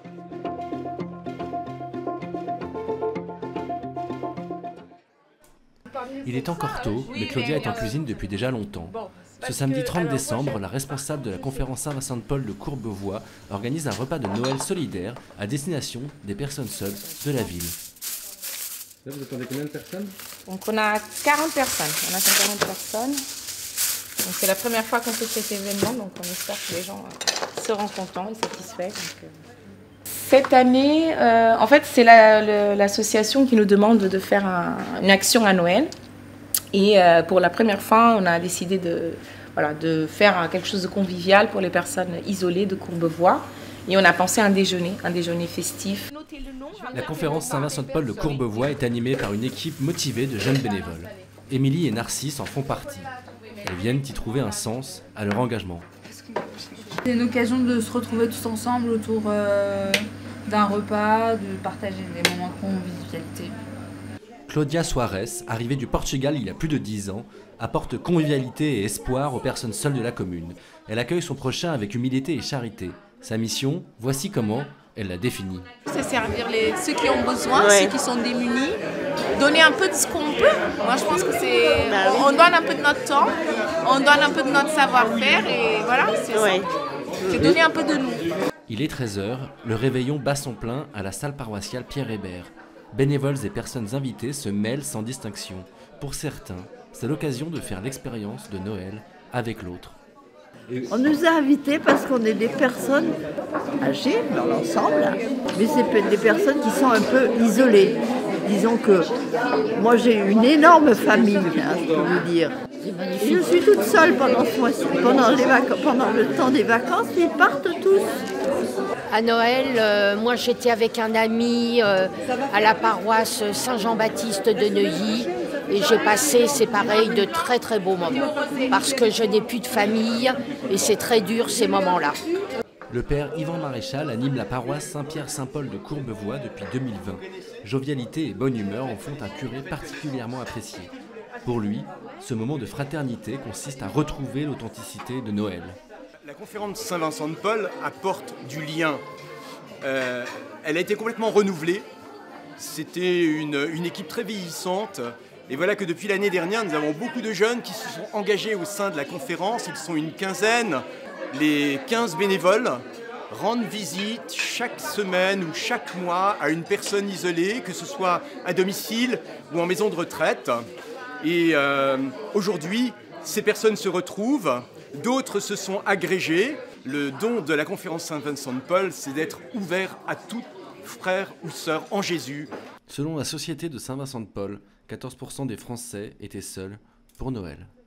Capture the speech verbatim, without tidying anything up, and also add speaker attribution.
Speaker 1: Il est encore tôt, mais Claudia est en cuisine depuis déjà longtemps. Ce samedi trente décembre, la responsable de la conférence Saint-Vincent-de-Paul de Courbevoie organise un repas de Noël solidaire à destination des personnes seules de la ville. Là, vous attendez combien de personnes?
Speaker 2: Donc on a quarante personnes, on attend quarante personnes. Donc c'est la première fois qu'on fait cet événement, donc on espère que les gens euh, seront contents et satisfaits. Donc, euh... Cette année, euh, en fait, c'est l'association la, qui nous demande de faire un, une action à Noël. Et euh, pour la première fois, on a décidé de, voilà, de faire quelque chose de convivial pour les personnes isolées de Courbevoie. Et on a pensé à un déjeuner, un déjeuner festif.
Speaker 1: La conférence Saint-Vincent-de-Paul de Courbevoie est animée par une équipe motivée de jeunes bénévoles. Émilie et Narcisse en font partie. Elles viennent y trouver un sens à leur engagement.
Speaker 3: C'est une occasion de se retrouver tous ensemble autour euh, d'un repas, de partager des moments de convivialité.
Speaker 1: Claudia Soares, arrivée du Portugal il y a plus de dix ans, apporte convivialité et espoir aux personnes seules de la commune. Elle accueille son prochain avec humilité et charité. Sa mission, voici comment elle la définit.
Speaker 2: C'est servir les, ceux qui ont besoin, ouais. Ceux qui sont démunis, donner un peu de ce qu'on peut. Moi je pense que c'est... Bah, oui. On donne un peu de notre temps, on donne un peu de notre savoir-faire et voilà, c'est ouais. ça. C'est donner un peu de nous.
Speaker 1: Il est treize heures, le réveillon bat son plein à la salle paroissiale Pierre Hébert. Bénévoles et personnes invitées se mêlent sans distinction. Pour certains, c'est l'occasion de faire l'expérience de Noël avec l'autre.
Speaker 4: On nous a invités parce qu'on est des personnes âgées dans l'ensemble, mais c'est des personnes qui sont un peu isolées. Disons que moi j'ai une énorme famille, hein, je peux vous dire. Je suis toute seule pendant ce mois-ci, pendant, les vac- pendant le temps des vacances, ils partent tous.
Speaker 5: À Noël, euh, moi j'étais avec un ami euh, à la paroisse Saint-Jean-Baptiste de Neuilly et j'ai passé, c'est pareil, de très très beaux moments parce que je n'ai plus de famille et c'est très dur ces moments-là.
Speaker 1: Le père Yvan Maréchal anime la paroisse Saint-Pierre-Saint-Paul de Courbevoie depuis deux mille vingt. Jovialité et bonne humeur en font un curé particulièrement apprécié. Pour lui, ce moment de fraternité consiste à retrouver l'authenticité de Noël.
Speaker 6: La conférence Saint-Vincent-de-Paul apporte du lien. Euh, elle a été complètement renouvelée. C'était une, une équipe très vieillissante. Et voilà que depuis l'année dernière, nous avons beaucoup de jeunes qui se sont engagés au sein de la conférence. Ils sont une quinzaine. Les quinze bénévoles rendent visite chaque semaine ou chaque mois à une personne isolée, que ce soit à domicile ou en maison de retraite. Et euh, aujourd'hui, ces personnes se retrouvent. D'autres se sont agrégés. Le don de la conférence Saint-Vincent-de-Paul, c'est d'être ouvert à tout frère ou sœur en Jésus.
Speaker 1: Selon la Société de Saint-Vincent-de-Paul, quatorze pour cent des Français étaient seuls pour Noël.